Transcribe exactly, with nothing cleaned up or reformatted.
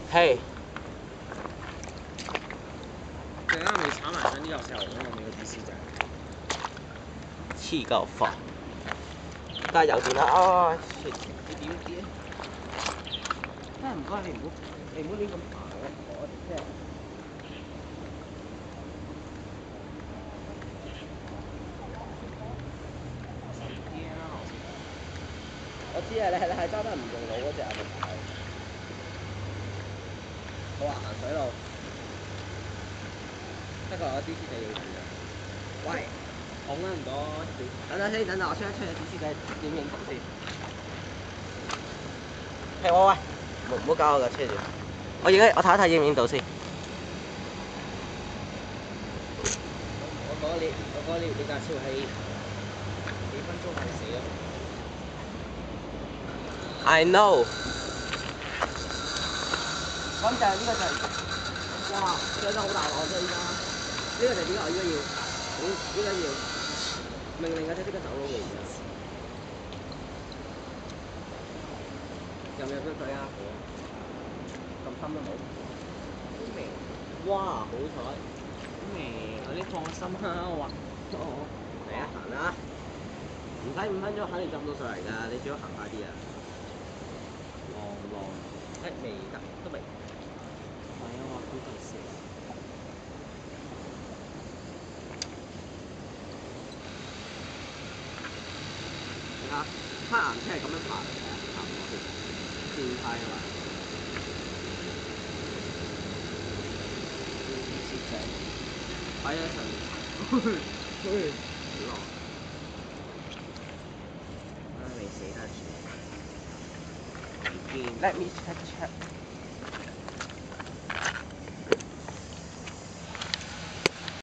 係。 陣間未炒埋上啲油豉油，我未個意思就係。 黐夠快。加油先啦！啊，切你點知？真係唔該，你唔好你唔好亂咁爬我我即係。我知啊，你係你係揸得唔用腦嗰隻啊！好啊，行水路。不過我 D C 地要住啊。喂，講啦唔該。等等先，等等我出一出嘅 D C 地點影圖先。 係我喂，唔好唔好搞我架車住。我而家我睇一睇影唔影到先。 我講你，我講你你架超係幾分鐘係死啊！ I know。 咁就係呢個就係，哇！上得好大鑊啫依家，呢個就係點解我依家要，好依家要命令架車即刻走佬嘅而家。入唔入得水啊？咁深都冇。好味。哇！好彩。好味，我啲放心啦，我話。哦。嚟啊！行啦。唔使五分鐘，肯定浸到上嚟㗎，你最好行快啲啊！浪浪，誒未得，都未。係啊，我估第四。你睇下，黑岩車係咁樣爬嚟嘅，爬唔過去，電梯啊嘛。攝井。係啊，上面。嘿，好浪。啊，未死得住。唔見。Let me check check。